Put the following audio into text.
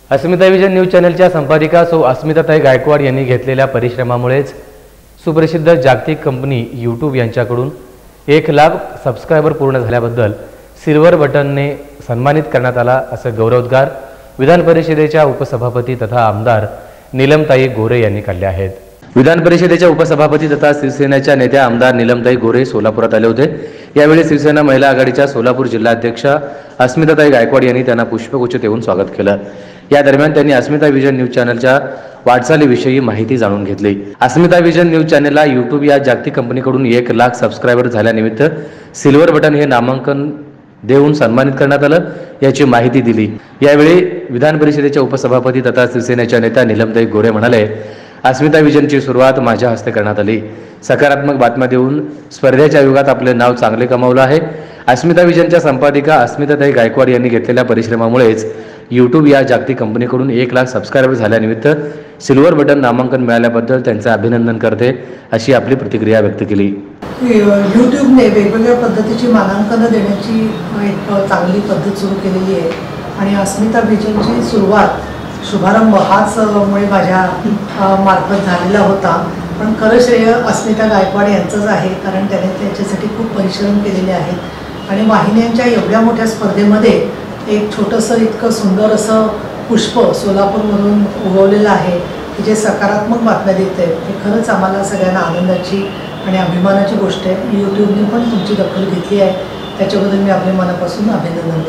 अस्मिता vision news चॅनलच्या संपादिका सौ अस्मिताताई गायकवाड यांनी घेतलेल्या परिश्रमामुळेच सुप्रसिद्ध जागतिक कंपनी यूट्यूब यांच्याकडून 1 लाख सबस्क्रायबर पूर्ण झाल्याबद्दल सिल्वर बटनने सन्मानित करण्यात आला, असं गौरवोद्गार विधान परिषदेच्या उपसभापती तथा आमदार नीलमताई गोरे यांनी काढले आहेत। विधान परिषदेच्या उपसभापती तथा शिवसेनेच्या नेत्या आमदार नीलमताई गोरे सोलापुरात आले होते। यावेळी शिवसेना महिला आघाडीच्या सोलापूर जिल्हाध्यक्ष अस्मिताताई गायकवाड यांनी त्यांना पुष्पगुच्छ देऊन स्वागत केलं। या दरम्यान त्यांनी अस्मिता विजन न्यूज चॅनलच्या वाटचालीविषयी माहिती जाणून घेतली। अस्मिता विजन न्यूज चॅनलला यूट्यूब या जागतिक कंपनीकडून 1 लाख सबस्क्रायबर झाल्यानिमित्त सिल्वर बटन हे नामांकन देऊन सन्मानित करण्यात आलं, याची माहिती दिली। यावेळी विधान परिषदेच्या उपसभापती तथा शिवसेनेच्या नेत्या नीलमताई गोरे म्हणाले, अस्मिता विजनची सुरुवात माझ्या हस्ते करण्यात आली। सकारात्मक बातम्या देऊन स्पर्धेच्या युगात आपले नाव चांगले कमावलं आहे। अस्मिता विजनच्या संपादिका अस्मिताताई गायकवाड यांनी घेतलेल्या परिश्रमामुळेच यूट्यूब या जागतिक कंपनीकडून 1 लाख सबस्क्रायबर झाल्यानिमित्त सिल्वर बटन नामांकन मिळाल्याबद्दल त्यांचे अभिनंदन करते, अशी आपली प्रतिक्रिया व्यक्त केली। यूट्यूबने वेगवेगळ्या पद्धतीची मानांकनं देण्याची एक चांगली पद्धत सुरू केलेली आहे आणि अस्मिता विजनची सुरुवात शुभारंभ हाच मुळे माझ्या मार्फत झालेला होता। पण खरं श्रेय अस्मिता गायकवाड यांचंच आहे, कारण त्याने त्याच्यासाठी खूप परिश्रम केलेले आहेत आणि वाहिन्यांच्या एवढ्या मोठ्या स्पर्धेमध्ये एक छोटंसं इतकं सुंदर असं पुष्प सोलापूरमधून उगवलेलं आहे की जे सकारात्मक बातम्या देत आहे। हे खरंच आम्हाला सगळ्यांना आनंदाची आणि अभिमानाची गोष्ट आहे। यूट्यूबने पण तुमची दखल घेतली आहे, त्याच्याबद्दल मी आपल्या मनापासून अभिनंदन करते।